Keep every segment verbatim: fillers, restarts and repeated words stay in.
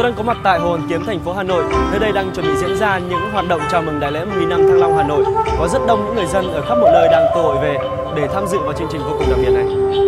đang có mặt tại Hồ Hoàn Kiếm, thành phố Hà Nội. Nơi đây đang chuẩn bị diễn ra những hoạt động chào mừng đại lễ một nghìn năm Thăng Long Hà Nội. Có rất đông những người dân ở khắp mọi nơi đang tụ hội về để tham dự vào chương trình vô cùng đặc biệt này.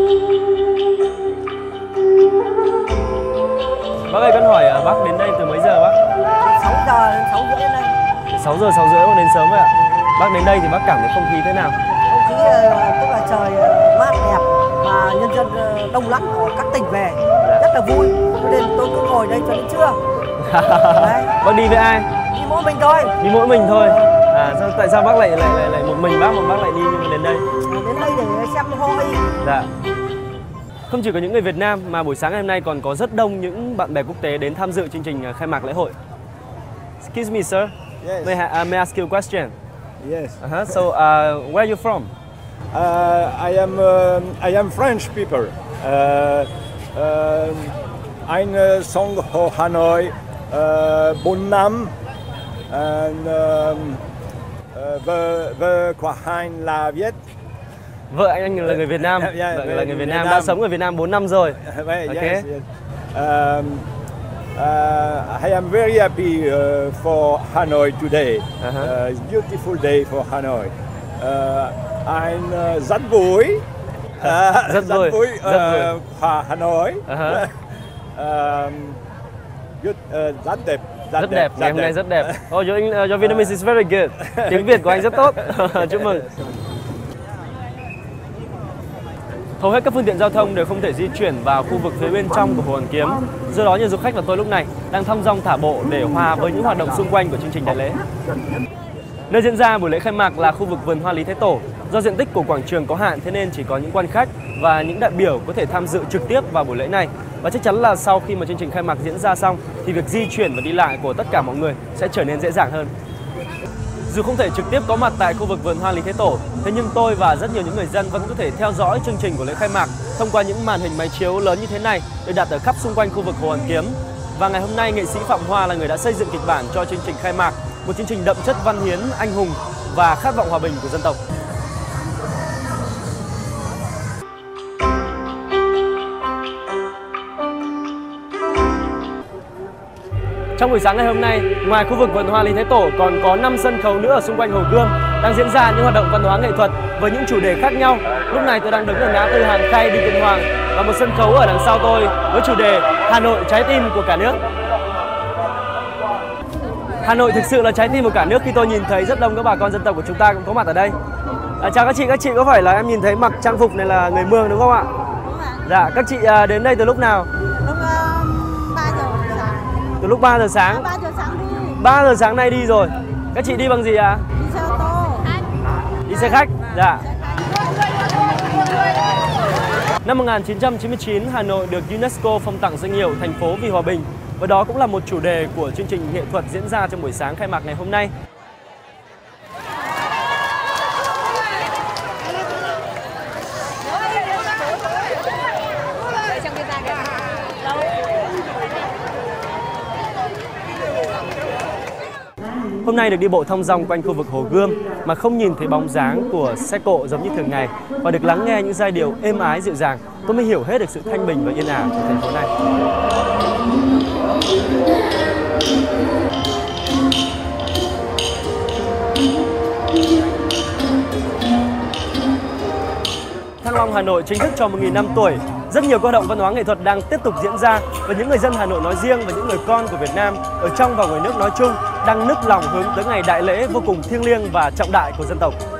Bác ơi, con hỏi bác đến đây từ mấy giờ bác? sáu giờ đến sáu rưỡi đến đây. sáu giờ sáu rưỡi con đến sớm vậy ạ. Bác đến đây thì bác cảm thấy không khí thế nào? Không khí tức là trời mát đẹp mà nhân dân đông lắm ở các tỉnh về, rất là vui. Cho nên tôi cứ ngồi đây cho đến trưa. Đấy. Bác đi với ai? Đi mỗi mình thôi. Đi mỗi mình thôi. À, sao, tại sao bác lại lại lại, lại một mình bác mà bác lại đi đến đây? Đến đây để xem hoa. Dạ. Không chỉ có những người Việt Nam mà buổi sáng ngày hôm nay còn có rất đông những bạn bè quốc tế đến tham dự chương trình khai mạc lễ hội. Excuse me, sir. Yes. May I, uh, may I ask you a question? Yes. Uh-huh. So, uh, where are you from? Uh, I am uh, I am French people. Uh, uh, anh uh, sống ở Hà Nội bốn năm. And um, uh, vợ vợ của anh là Việt. Vợ anh anh là người Việt Nam. Yeah, yeah, Vợ là người Việt, Việt Nam. Nam Đã sống ở Việt Nam bốn năm rồi. Okay. Okay. Yes, yes. Um, uh, I am very happy uh, for Hanoi today. Uh-huh. Uh, it's a beautiful day for Hanoi. Uh, anh uh, rất vui. Uh, rất vui. vui. Rất vui. Uh, Hà Hanoi. Uh-huh. um, good, uh, rất đẹp. Rất, rất đẹp. đẹp. Ngày hôm nay rất đẹp. Oh, your, uh, your Vietnamese is very good. Tiếng Việt của anh rất tốt. Chúc mừng. Hầu hết các phương tiện giao thông đều không thể di chuyển vào khu vực phía bên trong của Hồ Hoàn Kiếm. Do đó nhiều du khách và tôi lúc này đang thong dong thả bộ để hòa với những hoạt động xung quanh của chương trình đại lễ. Nơi diễn ra buổi lễ khai mạc là khu vực vườn hoa Lý Thái Tổ. Do diện tích của quảng trường có hạn thế nên chỉ có những quan khách và những đại biểu có thể tham dự trực tiếp vào buổi lễ này. Và chắc chắn là sau khi mà chương trình khai mạc diễn ra xong thì việc di chuyển và đi lại của tất cả mọi người sẽ trở nên dễ dàng hơn. Dù không thể trực tiếp có mặt tại khu vực vườn hoa Lý Thái Tổ, thế nhưng tôi và rất nhiều những người dân vẫn có thể theo dõi chương trình của lễ khai mạc thông qua những màn hình máy chiếu lớn như thế này được đặt ở khắp xung quanh khu vực Hồ Hoàn Kiếm. Và ngày hôm nay, nghệ sĩ Phạm Hoa là người đã xây dựng kịch bản cho chương trình khai mạc, một chương trình đậm chất văn hiến, anh hùng và khát vọng hòa bình của dân tộc. Trong buổi sáng ngày hôm nay, ngoài khu vực vườn hoa Lý Thái Tổ còn có năm sân khấu nữa ở xung quanh Hồ Gươm đang diễn ra những hoạt động văn hóa nghệ thuật với những chủ đề khác nhau. Lúc này tôi đang đứng ở ngã tư Hàng Khay đi Tiên Hoàng và một sân khấu ở đằng sau tôi với chủ đề Hà Nội trái tim của cả nước. Hà Nội thực sự là trái tim của cả nước khi tôi nhìn thấy rất đông các bà con dân tộc của chúng ta cũng có mặt ở đây. À, chào các chị, các chị có phải là em nhìn thấy mặc trang phục này là người Mường đúng không ạ? Đúng ạ. Dạ, các chị đến đây từ lúc nào? Lúc uh, ba giờ sáng. Từ lúc ba giờ sáng. ba giờ sáng đi. ba giờ sáng nay đi rồi. Các chị đi bằng gì ạ? À? Đi xe ô tô. Đi xe khách. Dạ. Năm một nghìn chín trăm chín mươi chín, Hà Nội được UNESCO phong tặng danh hiệu thành phố vì hòa bình. Và đó cũng là một chủ đề của chương trình nghệ thuật diễn ra trong buổi sáng khai mạc ngày hôm nay. Hôm nay được đi bộ thong dong quanh khu vực Hồ Gươm mà không nhìn thấy bóng dáng của xe cộ giống như thường ngày và được lắng nghe những giai điệu êm ái dịu dàng, tôi mới hiểu hết được sự thanh bình và yên ả của thành phố này. Thăng Long Hà Nội chính thức tròn một nghìn năm tuổi. Rất nhiều các hoạt động văn hóa nghệ thuật đang tiếp tục diễn ra và những người dân Hà Nội nói riêng và những người con của Việt Nam ở trong và ngoài nước nói chung đang nức lòng hướng tới ngày đại lễ vô cùng thiêng liêng và trọng đại của dân tộc.